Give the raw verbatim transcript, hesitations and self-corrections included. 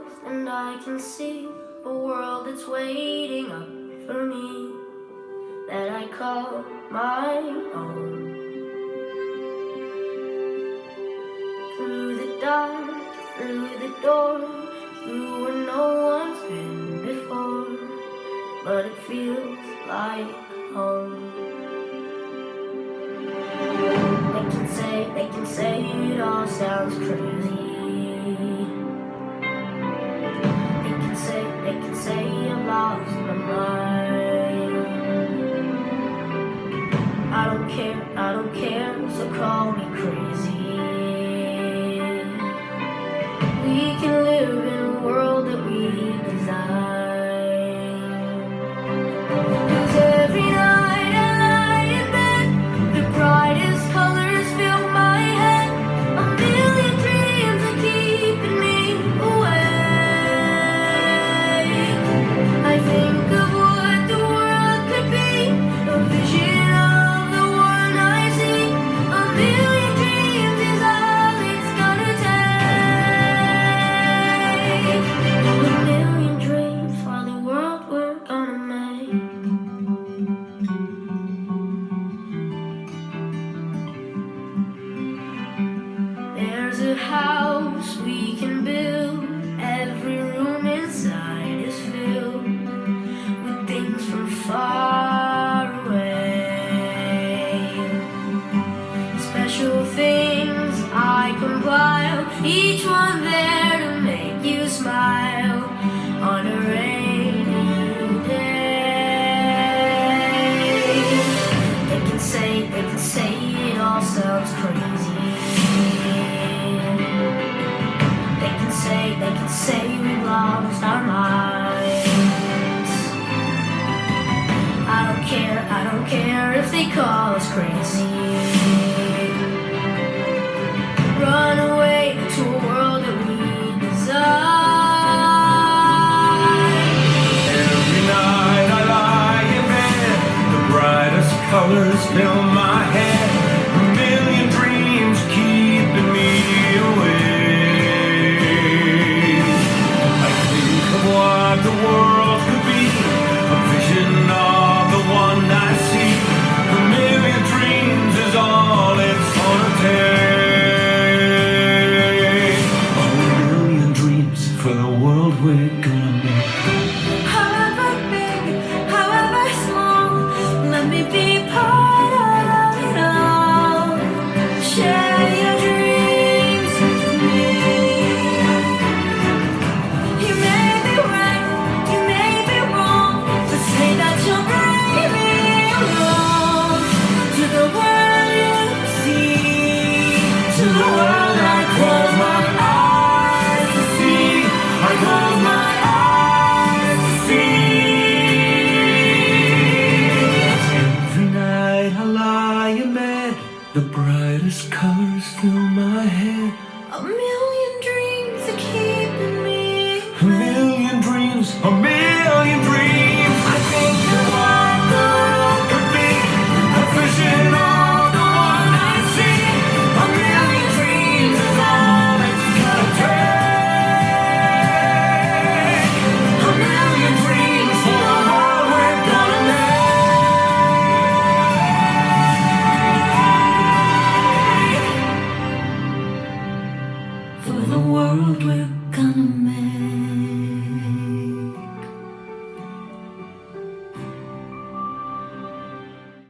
closed and I can see a world that's waiting up for me, that I call my own. Through the dark, through the door, through where no one's been before, but it feels like home. They can say, they can say it all sounds crazy. They can say, they can say I've lost my mind. I don't care, I don't care, so call me crazy. We can live in a world that we design. 'Cause every night I lie in bed, the brightest colors fill my head. A million dreams are keeping me awake. I think of what the world could be, a vision of the one I see. A million dreams is all it's gonna take. A million dreams for the world we're gonna make. There's a house we can build. Every room inside is filled with things from far away. Special things I compile, each one there to make you smile on a rainy day. They can say, they can say it all sounds crazy. They can say, they can say we've lost our minds. I don't care, I don't care if they call us crazy. Run away to a world that we design. Every night I lie in bed, the brightest colors fill my head. A million dreams keeping me awake. I think of what the world could be, a vision of the one I see. A million dreams is all it's gonna take. A million dreams for the world we're gonna make. However big, however small, let me be part of it all. Share your dreams with me. You may be right, you may be wrong, but say that you'll bring me along to the world you see, to the world I close my eyes to see. I close my eyes to see. Every night I lie in bed, the brightest colors fill my head. A million dreams are keeping me. A million dreams, a million